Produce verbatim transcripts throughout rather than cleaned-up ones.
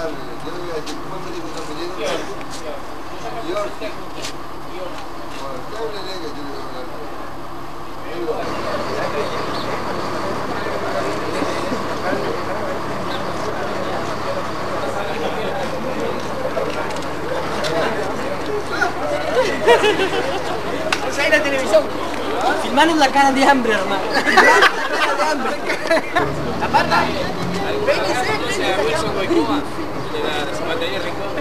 Dale, yo le voy a decir, ¿cómo me dijo que está pidiendo? York. Bueno, ¿qué háblele que yo le voy a hablar? Pues ahí la televisión. Filmanos la cara de hambre, hermano. Filmanos la cara de hambre. Aparta. Wilson Goicoa, de la zapatería Rincón.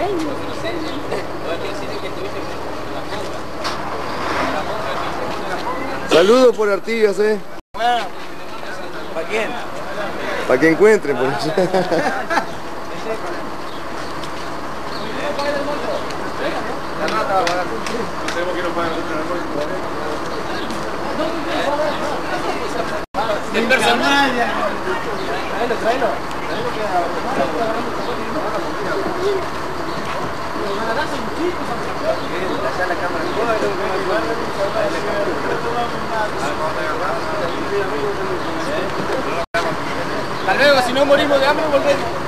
Saludos por Artigas, eh. Bueno, ¿para quién? Para que encuentre, por eso. Tenemos que no pagar El personal. Tráelo, tráelo. Hasta luego, si no morimos de hambre, volvemos.